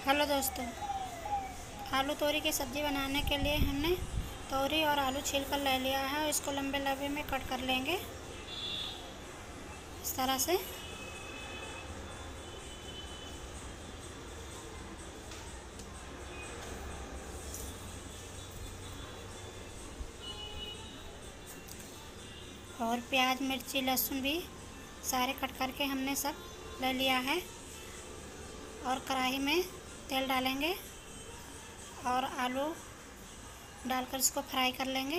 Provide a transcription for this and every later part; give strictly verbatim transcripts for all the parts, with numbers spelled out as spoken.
Hello दोस्तों, आलू तोरी की सब्ज़ी बनाने के लिए हमने तोरी और आलू छील कर ले लिया है। इसको लंबे लंबे में कट कर लेंगे इस तरह से। और प्याज, मिर्ची, लहसुन भी सारे कट करके हमने सब ले लिया है। और कढ़ाई में तेल डालेंगे और आलू डालकर इसको फ्राई कर लेंगे।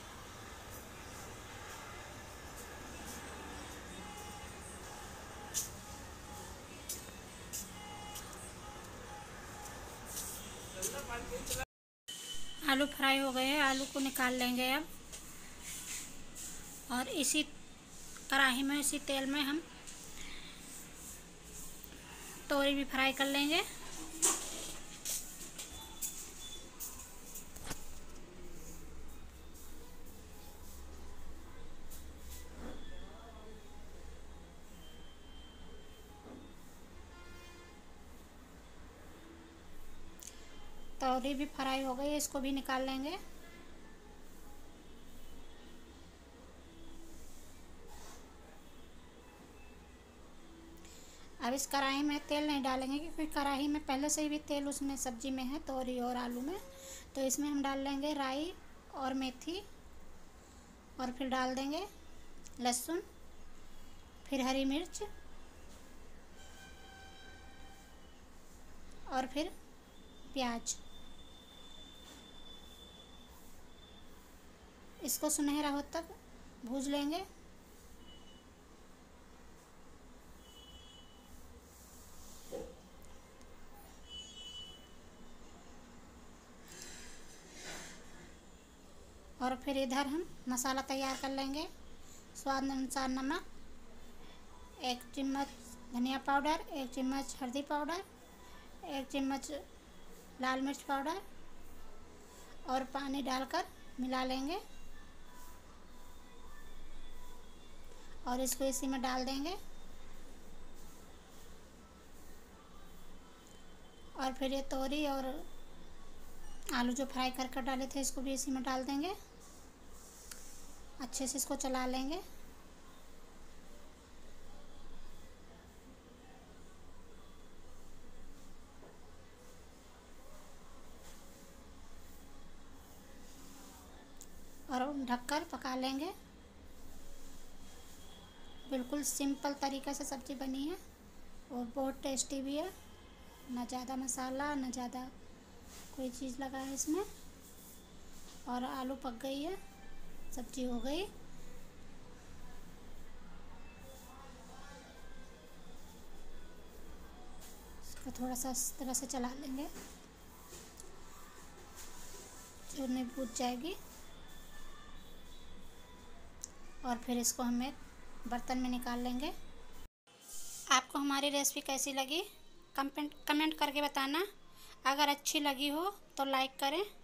आलू फ्राई हो गए हैं, आलू को निकाल लेंगे अब। और इसी कढ़ाई में, इसी तेल में हम तोरी भी फ्राई कर लेंगे। तोरी भी फ्राई हो गई, इसको भी निकाल लेंगे। अब इस कढ़ाई में तेल नहीं डालेंगे क्योंकि कढ़ाई में पहले से ही भी तेल उसमें सब्जी में है, तोरी और आलू में। तो इसमें हम डाल लेंगे राई और मेथी, और फिर डाल देंगे लहसुन, फिर हरी मिर्च, और फिर प्याज। इसको सुनहरा हो तक भूज लेंगे। और फिर इधर हम मसाला तैयार कर लेंगे। स्वाद अनुसार नमक, एक चम्मच धनिया पाउडर, एक चम्मच हल्दी पाउडर, एक चम्मच लाल मिर्च पाउडर, और पानी डालकर मिला लेंगे। और इसको इसी में डाल देंगे। और फिर ये तोरी और आलू जो फ्राई कर कर डाले थे, इसको भी इसी में डाल देंगे। अच्छे से इसको चला लेंगे। और ढककर पका लेंगे। बिल्कुल सिंपल तरीक़े से सब्ज़ी बनी है और बहुत टेस्टी भी है। ना ज़्यादा मसाला, ना ज़्यादा कोई चीज़ लगा है इसमें। और आलू पक गई है, सब्ज़ी हो गई। इसको थोड़ा सा इस तरह से चला लेंगे, जो नहीं भूज जाएगी। और फिर इसको हम एक बर्तन में निकाल लेंगे। आपको हमारी रेसिपी कैसी लगी कमेंट कमेंट करके बताना। अगर अच्छी लगी हो तो लाइक करें।